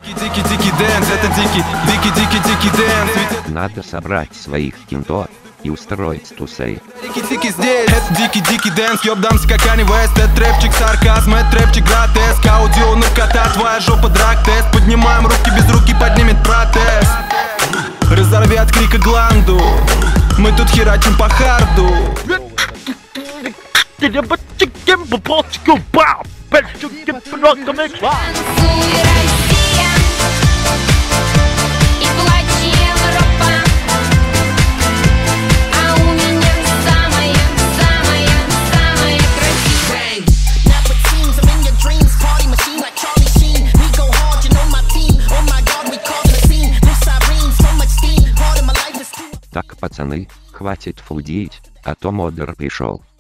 Дикий дэнс, это дикий дэнс. Надо собрать своих кенто и устроить тусей. Дикий здесь, это дикий дэнс. Ёбдамся как Kanye West. Это рэпчик сарказм, это рэпчик гротеск. Аудио наркота, твоя жопа драг-тест. Поднимаем руки, без руки поднимет протест. Разорви от крика гланду. Мы тут херачим по харду. Так, пацаны, хватит флудить, а то модер пришел.